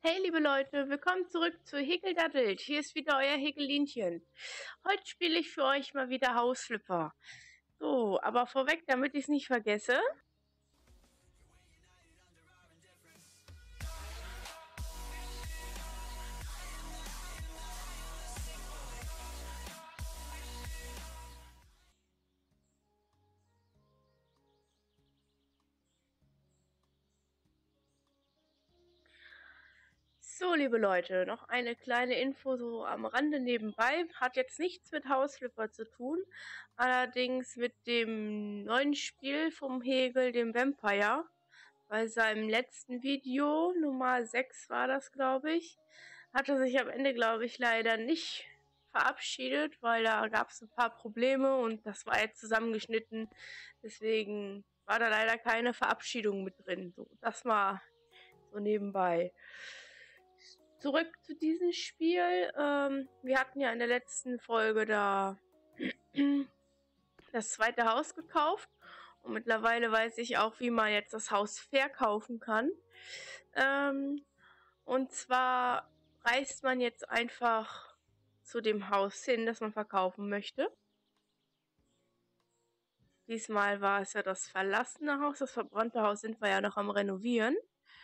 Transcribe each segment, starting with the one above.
Hey liebe Leute, willkommen zurück zu Häkeldaddelt. Hier ist wieder euer Häkelinchen. Heute spiele ich für euch mal wieder Hausflipper. So, aber vorweg, damit ich es nicht vergesse. So, liebe Leute, noch eine kleine Info so am Rande nebenbei. Hat jetzt nichts mit Hausflipper zu tun, allerdings mit dem neuen Spiel vom Hegel, dem Vampire. Bei seinem letzten Video, Nummer 6 war das, glaube ich, hat er sich am Ende, glaube ich, leider nicht verabschiedet, weil da gab es ein paar Probleme und das war jetzt zusammengeschnitten. Deswegen war da leider keine Verabschiedung mit drin. So, das mal so nebenbei. Zurück zu diesem Spiel. Wir hatten ja in der letzten Folge da das zweite Haus gekauft. Und mittlerweile weiß ich auch, wie man jetzt das Haus verkaufen kann. Und zwar reist man jetzt einfach zu dem Haus hin, das man verkaufen möchte. Diesmal war es ja das verlassene Haus. Das verbrannte Haus sind wir ja noch am Renovieren.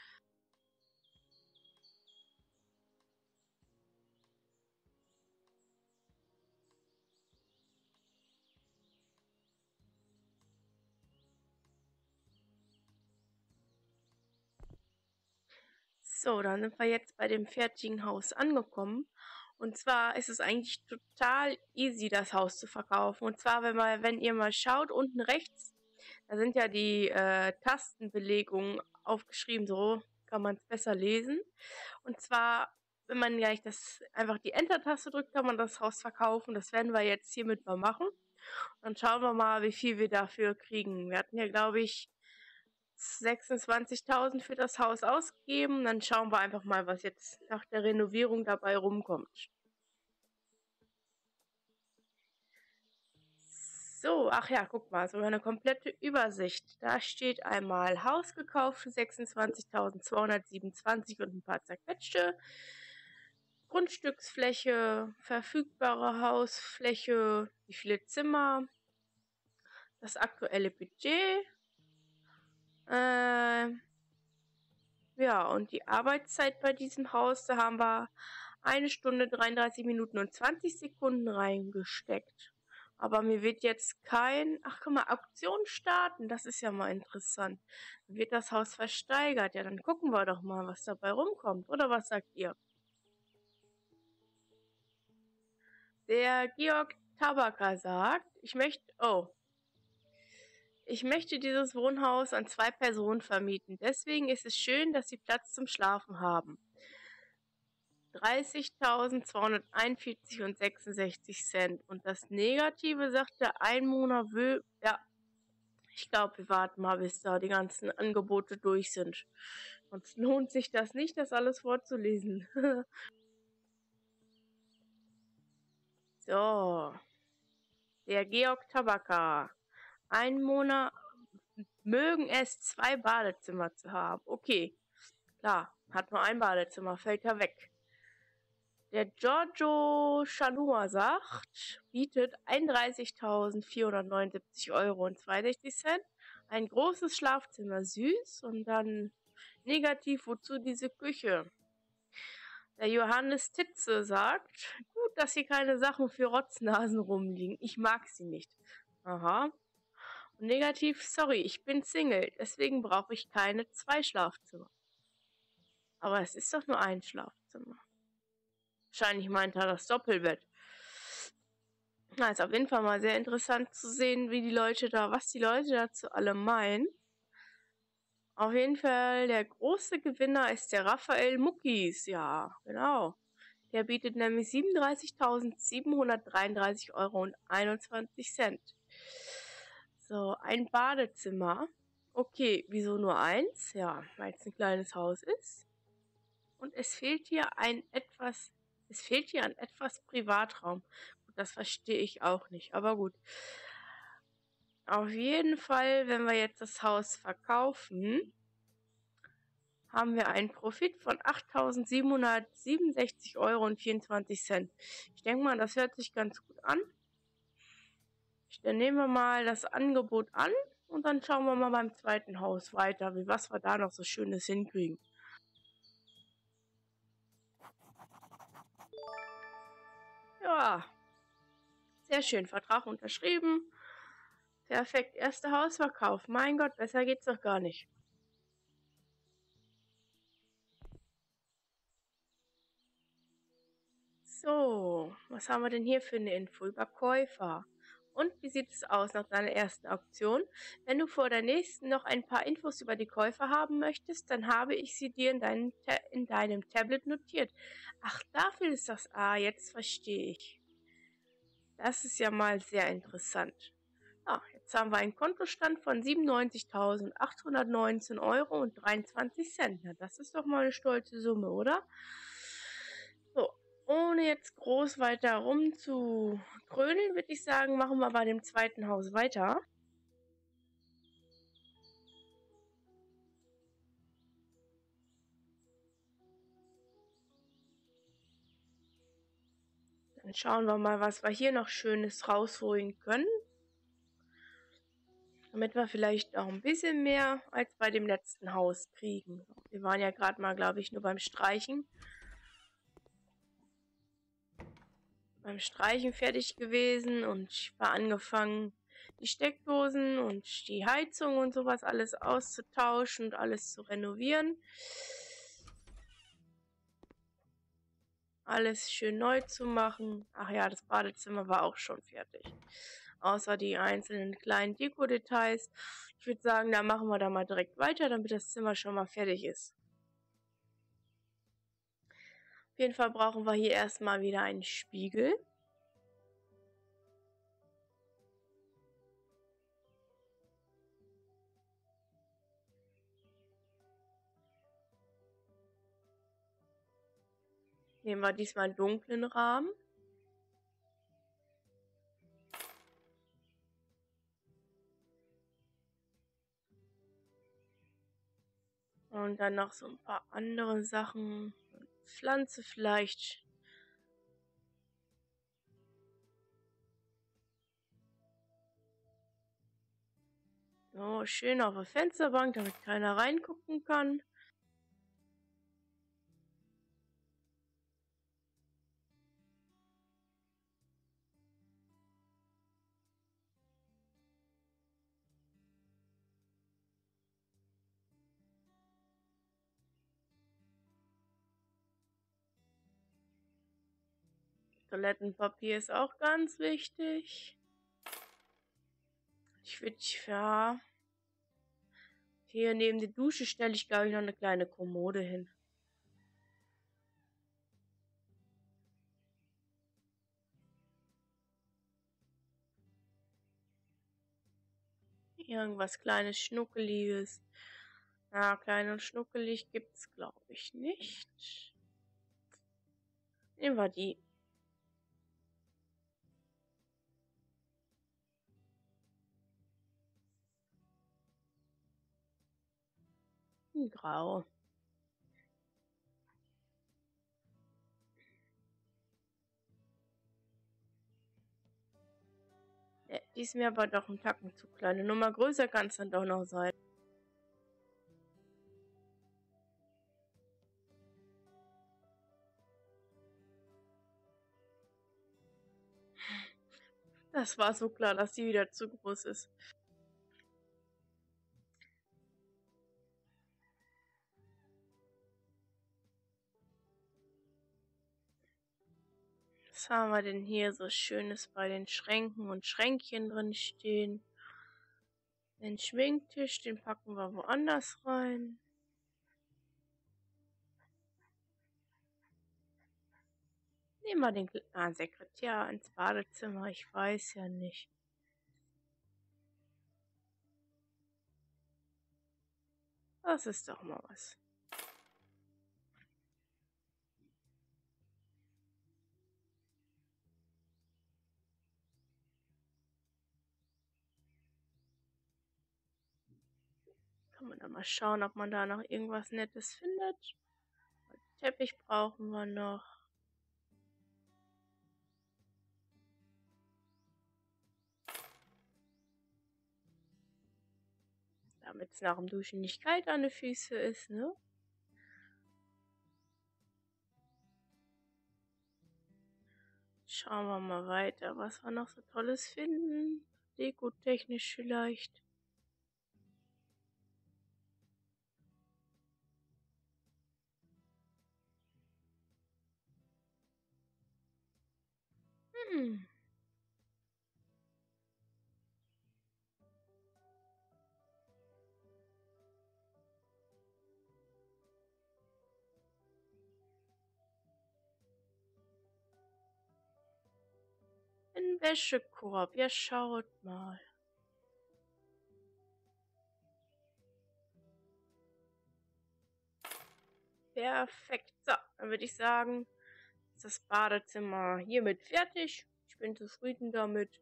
So, dann sind wir jetzt bei dem fertigen Haus angekommen. Und zwar ist es eigentlich total easy, das Haus zu verkaufen. Und zwar, wenn ihr mal schaut, unten rechts, da sind ja die Tastenbelegungen aufgeschrieben, so kann man es besser lesen. Und zwar, wenn man gleich einfach die Enter-Taste drückt, kann man das Haus verkaufen. Das werden wir jetzt hiermit mal machen. Dann schauen wir mal, wie viel wir dafür kriegen. Wir hatten ja, glaube ich, 26.000 für das Haus ausgegeben. Dann schauen wir einfach mal, was jetzt nach der Renovierung dabei rumkommt. So, ach ja, guck mal, so eine komplette Übersicht. Da steht einmal Haus gekauft für 26.227 und ein paar zerquetschte. Grundstücksfläche, verfügbare Hausfläche, wie viele Zimmer, das aktuelle Budget. Ja, und die Arbeitszeit bei diesem Haus, da haben wir 1 Stunde 33 Minuten und 20 Sekunden reingesteckt. Aber mir wird jetzt ach guck mal, Auktion starten, das ist ja mal interessant. Wird das Haus versteigert? Ja, dann gucken wir doch mal, was dabei rumkommt. Oder was sagt ihr? Der Georg Tabaker sagt, ich möchte dieses Wohnhaus an 2 Personen vermieten. Deswegen ist es schön, dass sie Platz zum Schlafen haben. 30.241 und 66 Cent. Und das Negative sagt der Einwohner will, ja, ich glaube, wir warten mal, bis da die ganzen Angebote durch sind. Sonst lohnt sich das nicht, das alles vorzulesen. So. Der Georg Tabaker. Einwohner mögen es, 2 Badezimmer zu haben. Okay, klar, hat nur ein Badezimmer, fällt ja weg. Der Giorgio Chanua sagt, bietet 31.479 Euro und 62 Cent. Ein großes Schlafzimmer, süß. Und dann negativ, wozu diese Küche? Der Johannes Titze sagt, gut, dass hier keine Sachen für Rotznasen rumliegen. Ich mag sie nicht. Aha. Und negativ, sorry, ich bin Single, deswegen brauche ich keine 2 Schlafzimmer. Aber es ist doch nur ein Schlafzimmer. Wahrscheinlich meint er das Doppelbett. Na, ist auf jeden Fall mal sehr interessant zu sehen, was die Leute dazu alle meinen. Auf jeden Fall, der große Gewinner ist der Raphael Muckis. Ja, genau. Der bietet nämlich 37.733 Euro und 21 Cent. So, ein Badezimmer. Okay, wieso nur eins? Ja, weil es ein kleines Haus ist. Und es fehlt hier an etwas Privatraum. Gut, das verstehe ich auch nicht, aber gut. Auf jeden Fall, wenn wir jetzt das Haus verkaufen, haben wir einen Profit von 8.767,24 €. Ich denke mal, das hört sich ganz gut an. Dann nehmen wir mal das Angebot an und dann schauen wir mal beim zweiten Haus weiter, was wir da noch so Schönes hinkriegen. Ja, sehr schön. Vertrag unterschrieben. Perfekt. Erster Hausverkauf. Mein Gott, besser geht's doch gar nicht. So, was haben wir denn hier für eine Info über Käufer? Und wie sieht es aus nach deiner ersten Auktion? Wenn du vor der nächsten noch ein paar Infos über die Käufer haben möchtest, dann habe ich sie dir in deinem Tablet notiert. Ach, dafür ist das. Ah, jetzt verstehe ich. Das ist ja mal sehr interessant. Ja, jetzt haben wir einen Kontostand von 97.819,23 €. Ja, das ist doch mal eine stolze Summe, oder? So, ohne jetzt groß weiter rumzugrölen, würde ich sagen, machen wir bei dem zweiten Haus weiter. Dann schauen wir mal, was wir hier noch Schönes rausholen können. Damit wir vielleicht auch ein bisschen mehr als bei dem letzten Haus kriegen. Wir waren ja gerade mal, glaube ich, nur beim Streichen. Fertig gewesen und ich war angefangen, die Steckdosen und die Heizung und sowas alles auszutauschen und alles zu renovieren. Alles schön neu zu machen. Ach ja, das Badezimmer war auch schon fertig. Außer die einzelnen kleinen Deko-Details. Ich würde sagen, da machen wir da mal direkt weiter, damit das Zimmer schon mal fertig ist. Auf jeden Fall brauchen wir hier erstmal wieder einen Spiegel. Nehmen wir diesmal einen dunklen Rahmen. Und dann noch so ein paar andere Sachen. Pflanze vielleicht. So, schön auf der Fensterbank, damit keiner reingucken kann. Toilettenpapier ist auch ganz wichtig. Ich würde, ja, hier neben die Dusche stelle ich, glaube ich, noch eine kleine Kommode hin. Irgendwas kleines, schnuckeliges. Ja, klein und schnuckelig gibt es, glaube ich, nicht. Nehmen wir die. Grau. Die ist mir aber doch ein Tacken zu klein. Eine Nummer größer kann es dann doch noch sein. Das war so klar, dass die wieder zu groß ist. Was haben wir denn hier so Schönes bei den Schränken und Schränkchen drin stehen? Den Schminktisch, den packen wir woanders rein. Nehmen wir den Sekretär ins Badezimmer, ich weiß ja nicht. Das ist doch mal was. Kann man dann mal schauen, ob man da noch irgendwas Nettes findet. Teppich brauchen wir noch. Damit es nach dem Duschen nicht kalt an den Füßen ist, ne? Schauen wir mal weiter, was wir noch so Tolles finden. Dekotechnisch vielleicht. Hm. Ein Wäschekorb, ja schaut mal. Perfekt. So, dann würde ich sagen, ist das Badezimmer hiermit fertig. Ich bin zufrieden damit.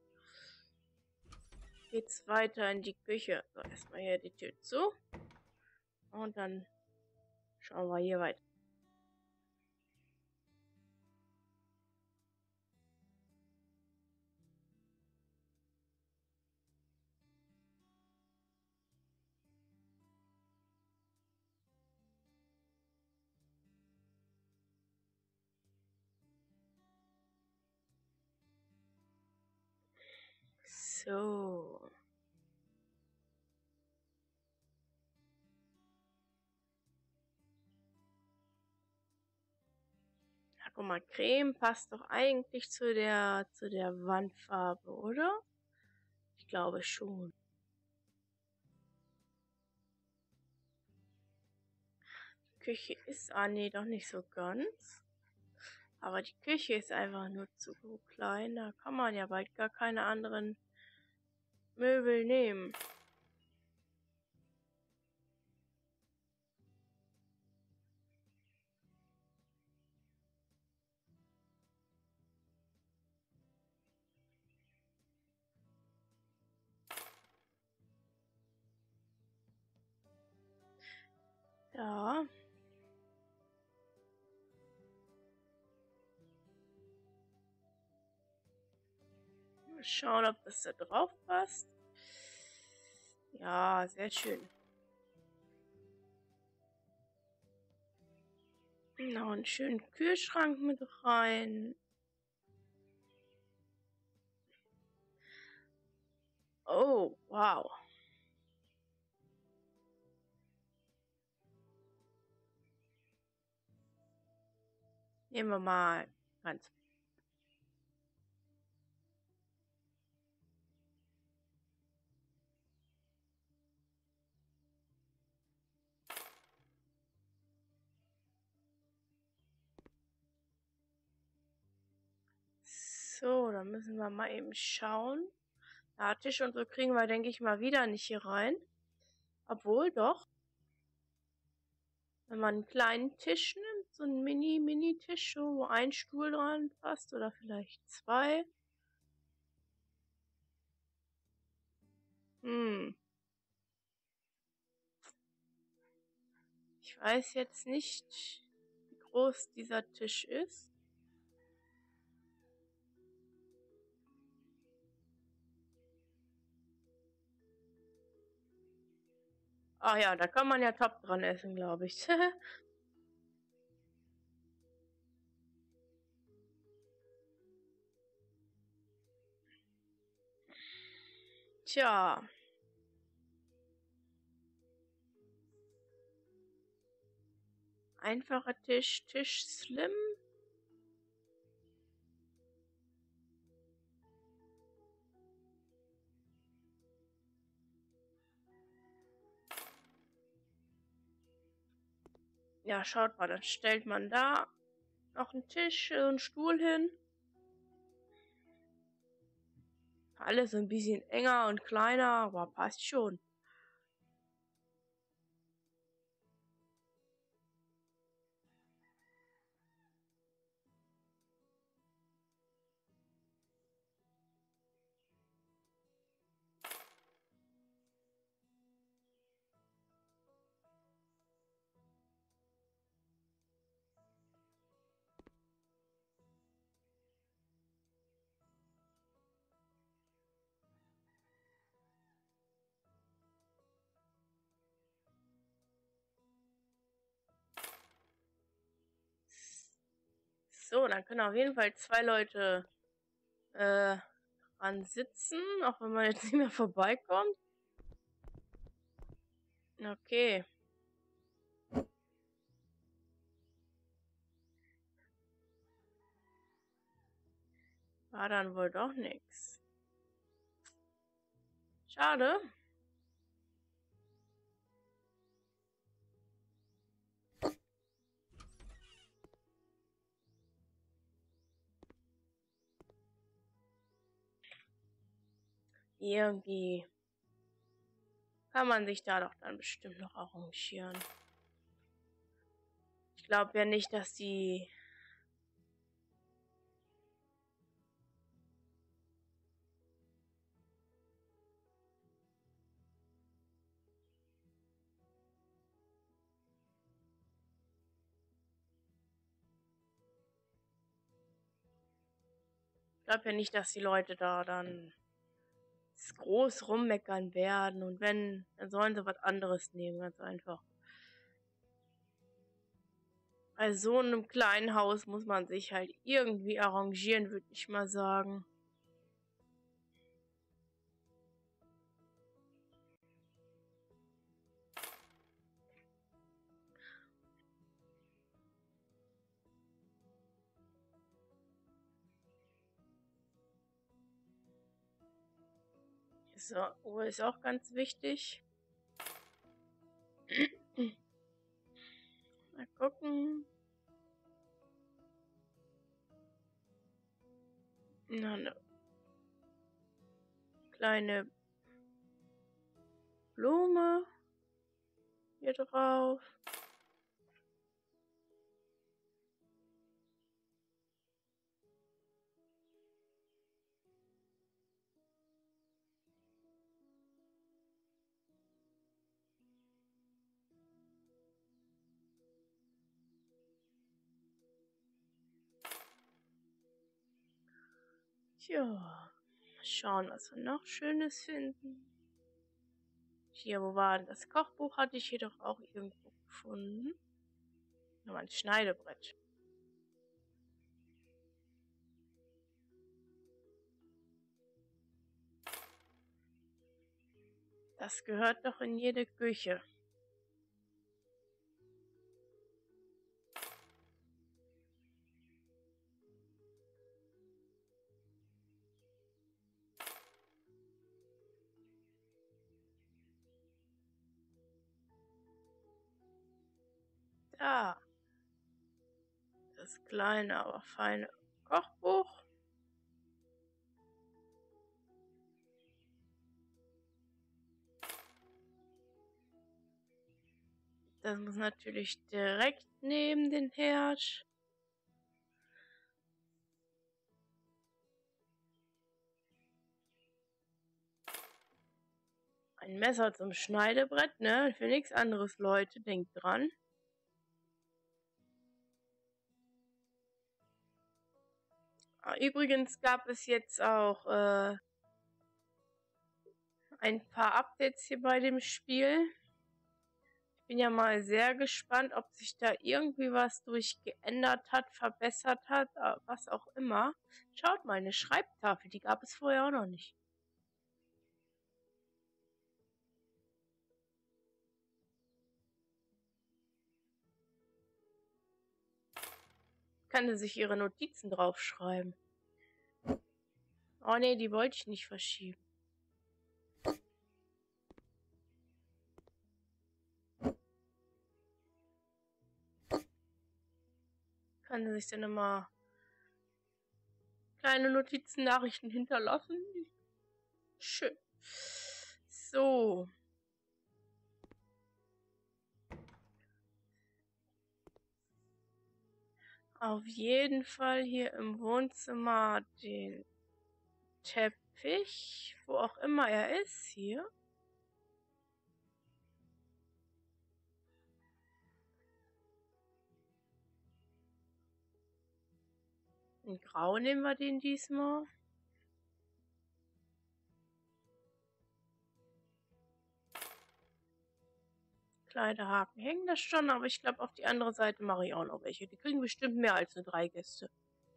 Geht's weiter in die Küche. So, erstmal hier die Tür zu. Und dann schauen wir hier weiter. So. Ja, guck mal, Creme passt doch eigentlich zu der Wandfarbe, oder? Ich glaube schon. Die Küche ist, nee, doch nicht so ganz. Aber die Küche ist einfach nur zu klein. Da kann man ja bald gar keine anderen Möbel nehmen. Ja. Mal schauen, ob das da drauf passt. Ja, sehr schön. Noch einen schönen Kühlschrank mit rein. Oh, wow. Nehmen wir mal ganz. So, dann müssen wir mal eben schauen. Ja, Tisch und so kriegen wir, denke ich mal, wieder nicht hier rein. Obwohl, doch. Wenn man einen kleinen Tisch nimmt, so einen Mini-Tisch, wo ein Stuhl dran passt oder vielleicht zwei. Hm. Ich weiß jetzt nicht, wie groß dieser Tisch ist. Ach ja, da kann man ja top dran essen, glaube ich. Tja. Einfacher Tisch, Tisch Slim. Ja, schaut mal, dann stellt man da noch einen Tisch, einen Stuhl hin. Alles ein bisschen enger und kleiner, aber passt schon. So, dann können auf jeden Fall 2 Leute dran sitzen, auch wenn man jetzt nicht mehr vorbeikommt. Okay. War dann wohl doch nichts. Schade. Irgendwie kann man sich da doch dann bestimmt noch arrangieren. Ich glaube ja nicht, dass die... Ich glaube ja nicht, dass die Leute da dann groß rummeckern werden. Und wenn, dann sollen sie was anderes nehmen, ganz einfach. Bei so einem kleinen Haus muss man sich halt irgendwie arrangieren, würde ich mal sagen. So, Uhr ist auch ganz wichtig. Mal gucken. Na, eine kleine Blume hier drauf. Tja, mal schauen, was wir noch Schönes finden. Hier, wo war denn das Kochbuch? Hatte ich hier doch auch irgendwo gefunden. Nur ein Schneidebrett. Das gehört doch in jede Küche. Da. Das kleine, aber feine Kochbuch. Das muss natürlich direkt neben den Herd. Ein Messer zum Schneidebrett, ne? Für nichts anderes, Leute. Denkt dran. Übrigens gab es jetzt auch ein paar Updates hier bei dem Spiel. Ich bin ja mal sehr gespannt, ob sich da irgendwie was durchgeändert hat, verbessert hat, was auch immer. Schaut mal, eine Schreibtafel, die gab es vorher auch noch nicht. Kann sie sich ihre Notizen draufschreiben. Oh ne, die wollte ich nicht verschieben. Kann sie sich dann immer kleine Notizen, Nachrichten hinterlassen. Schön. So. Auf jeden Fall hier im Wohnzimmer den Teppich, wo auch immer er ist, hier. In Grau nehmen wir den diesmal. Umkleidehaken hängen das schon, aber ich glaube, auf die andere Seite mache ich auch noch welche. Die kriegen bestimmt mehr als nur 3 Gäste.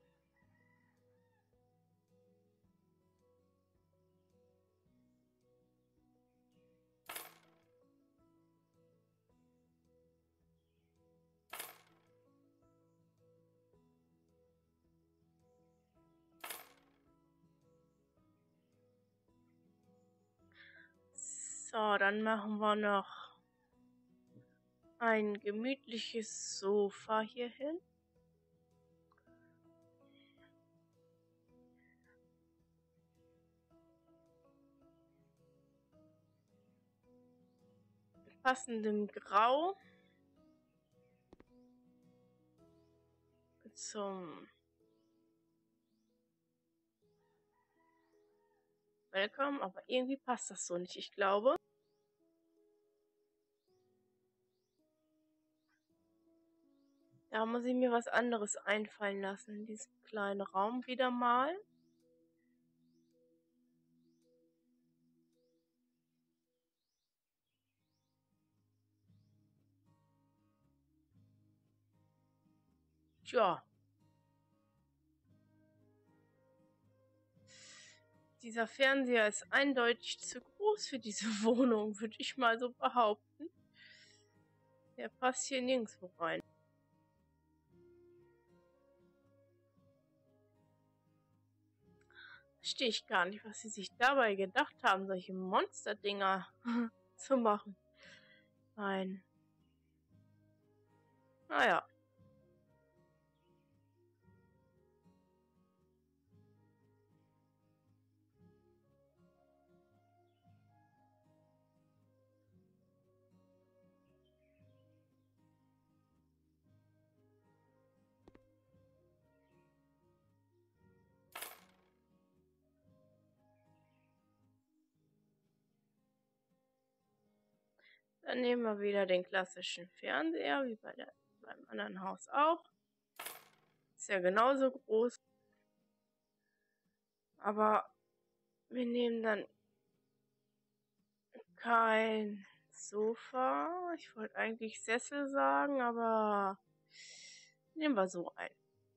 So, dann machen wir noch ein gemütliches Sofa hier hin. Passendem Grau. Zum Welcome, aber irgendwie passt das so nicht, ich glaube. Da muss ich mir was anderes einfallen lassen in diesem kleinen Raum wieder mal. Tja. Dieser Fernseher ist eindeutig zu groß für diese Wohnung, würde ich mal so behaupten. Der passt hier nirgendwo rein. Verstehe ich gar nicht, was sie sich dabei gedacht haben, solche Monsterdinger zu machen. Nein. Naja. Dann nehmen wir wieder den klassischen Fernseher, wie beim anderen Haus auch. Ist ja genauso groß. Aber wir nehmen dann kein Sofa. Ich wollte eigentlich Sessel sagen, aber nehmen wir so ein.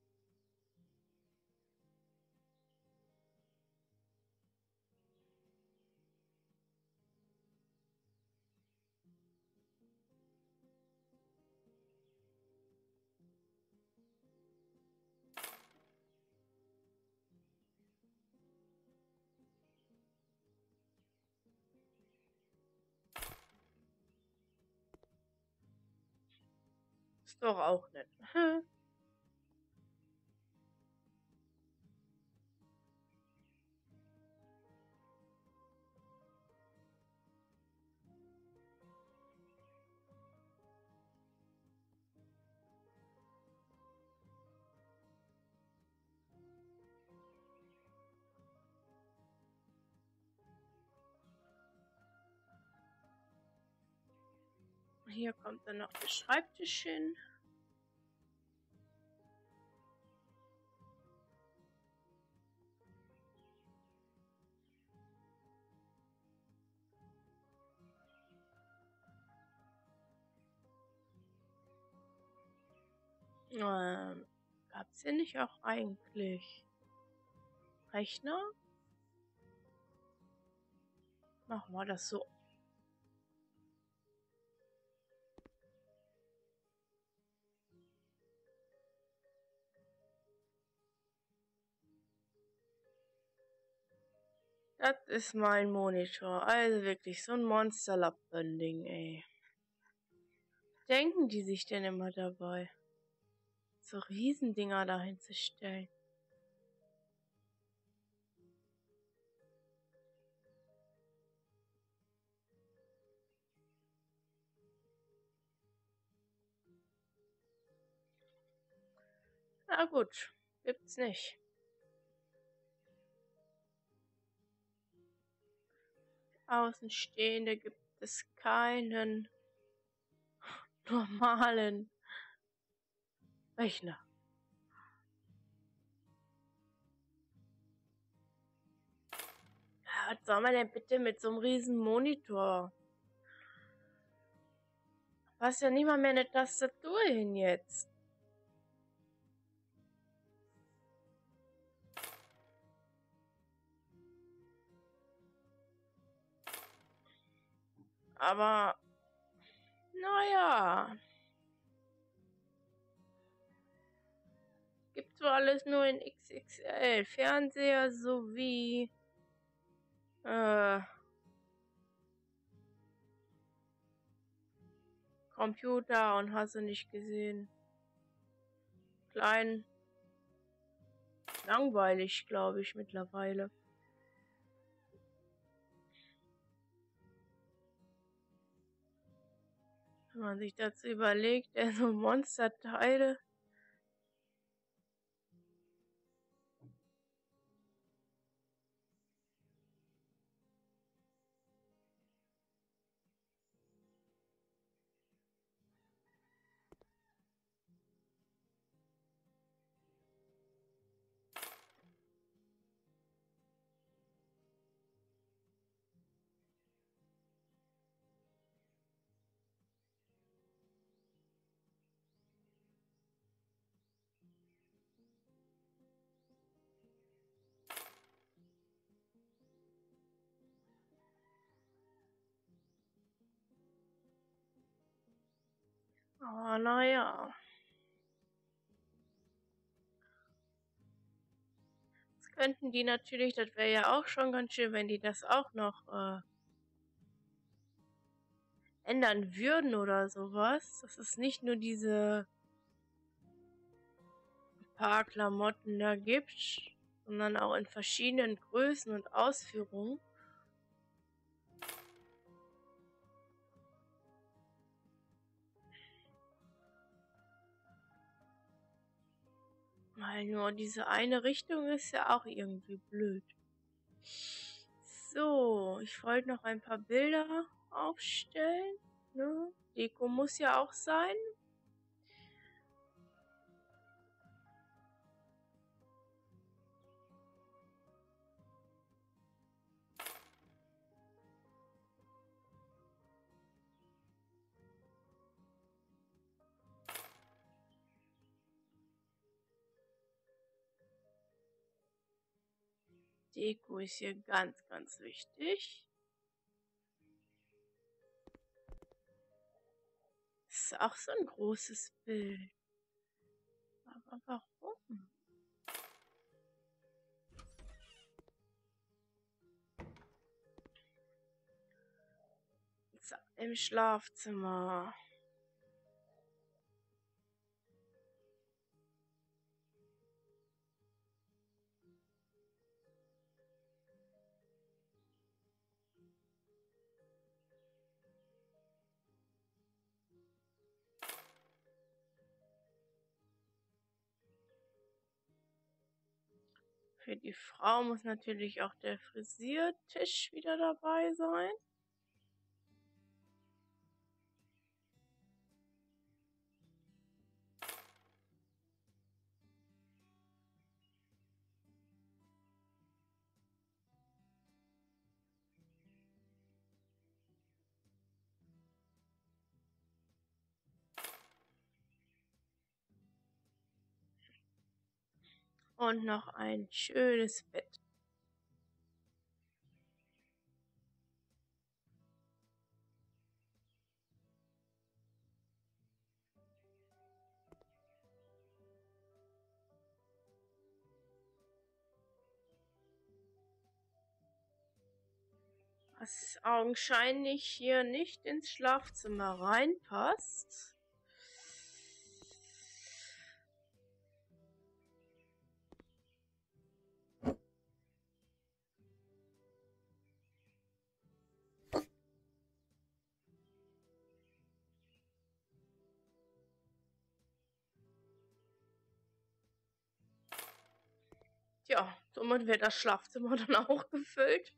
Ist doch auch nett. Hier kommt dann noch der Schreibtisch hin. Gab es hier nicht auch eigentlich Rechner? Machen wir das so. Das ist mein Monitor. Also wirklich so ein Monsterlappen-Ding, ey. Denken die sich denn immer dabei, so Riesendinger dahin zu stellen? Na gut, gibt's nicht. Außenstehende gibt es keinen normalen Rechner. Ja, was soll man denn bitte mit so einem riesen Monitor? Passt ja nicht mal mehr eine Tastatur hin jetzt. Aber, naja. Gibt so alles nur in XXL. Fernseher sowie Computer und hast du nicht gesehen. Klein. Langweilig, glaube ich, mittlerweile. Wenn man sich dazu überlegt, so Monsterteile. Aber naja. Das könnten die natürlich, das wäre ja auch schon ganz schön, wenn die das auch noch ändern würden oder sowas. Dass es nicht nur diese paar Klamotten da gibt, sondern auch in verschiedenen Größen und Ausführungen. Weil nur diese eine Richtung ist ja auch irgendwie blöd. So, ich wollte noch ein paar Bilder aufstellen. Ne? Deko muss ja auch sein. Deko ist hier ganz, ganz wichtig. Das ist auch so ein großes Bild. Aber warum? So, im Schlafzimmer. Für die Frau muss natürlich auch der Frisiertisch wieder dabei sein. Und noch ein schönes Bett. Was augenscheinlich hier nicht ins Schlafzimmer reinpasst. Tja, somit wird das Schlafzimmer dann auch gefüllt.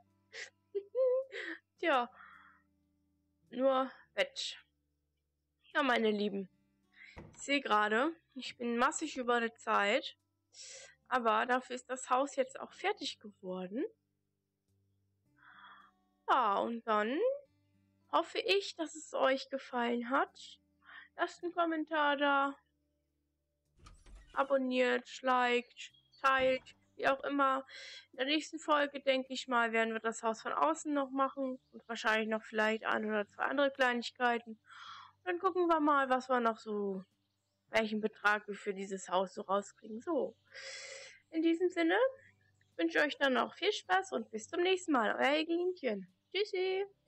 Tja, nur Bett. Ja, meine Lieben, ich sehe gerade, ich bin massig über der Zeit, aber dafür ist das Haus jetzt auch fertig geworden. Ja, und dann hoffe ich, dass es euch gefallen hat. Lasst einen Kommentar da, abonniert, liked, teilt, wie auch immer. In der nächsten Folge, denke ich mal, werden wir das Haus von außen noch machen und wahrscheinlich noch vielleicht ein oder zwei andere Kleinigkeiten. Und dann gucken wir mal, was wir noch so, welchen Betrag wir für dieses Haus so rauskriegen. So, in diesem Sinne wünsche ich euch dann noch viel Spaß und bis zum nächsten Mal. Euer Hegelinchen. Tschüssi.